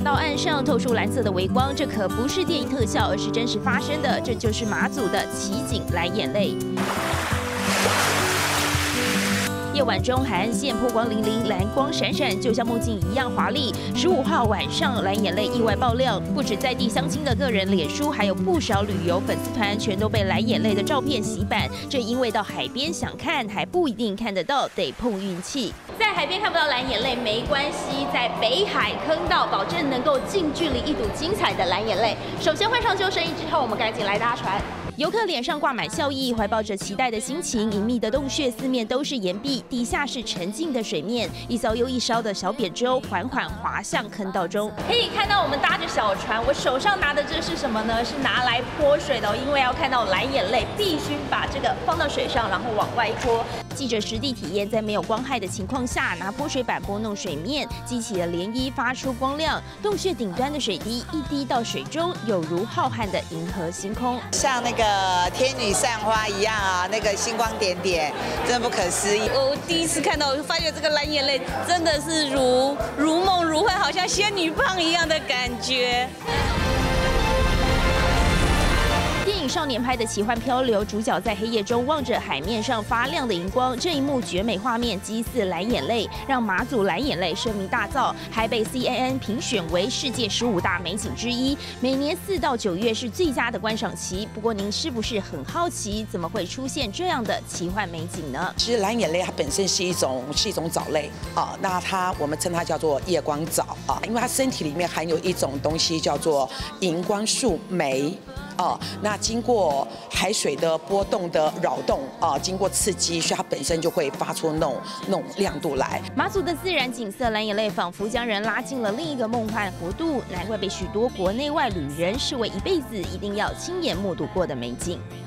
到岸上透出蓝色的微光，这可不是电影特效，而是真实发生的。这就是马祖的奇景蓝眼泪。 夜晚中，海岸线波光粼粼，蓝光闪闪，就像梦境一样华丽。15号晚上，蓝眼泪意外爆亮，不止在地乡亲的个人脸书，还有不少旅游粉丝团全都被蓝眼泪的照片洗版。正因为到海边想看，还不一定看得到，得碰运气。在海边看不到蓝眼泪没关系，在北海坑道保证能够近距离一睹精彩的蓝眼泪。首先换上救生衣之后，我们赶紧来搭船。 游客脸上挂满笑意，怀抱着期待的心情。隐秘的洞穴四面都是岩壁，底下是沉静的水面。一艘又一艘的小扁舟缓缓滑向坑道中。可以看到我们搭着小船，我手上拿的这是什么呢？是拿来泼水的哦，因为要看到蓝眼泪，必须把这个放到水上，然后往外泼。记者实地体验，在没有光害的情况下，拿泼水板拨弄水面，激起了涟漪，发出光亮。洞穴顶端的水滴一滴到水中，有如浩瀚的银河星空， 像那个天女散花一样啊，那个星光点点，真的不可思议。 我第一次看到，我发觉这个蓝眼泪真的是如梦如幻，好像仙女棒一样的感觉。 电影少年拍的奇幻漂流，主角在黑夜中望着海面上发亮的荧光，这一幕绝美画面激似蓝眼泪，让马祖蓝眼泪声名大噪，还被 CNN 评选为世界15大美景之一。每年4到9月是最佳的观赏期。不过您是不是很好奇，怎么会出现这样的奇幻美景呢？ 其实蓝眼泪它本身是一种藻类啊，那我们称它叫做夜光藻啊，因为它身体里面含有一种东西叫做荧光素酶。 哦，那经过海水的波动的扰动啊，经过刺激，所以它本身就会发出那种亮度来。 马祖的自然景色蓝眼泪仿佛将人拉进了另一个梦幻国度，难怪被许多国内外旅人视为一辈子一定要亲眼目睹过的美景。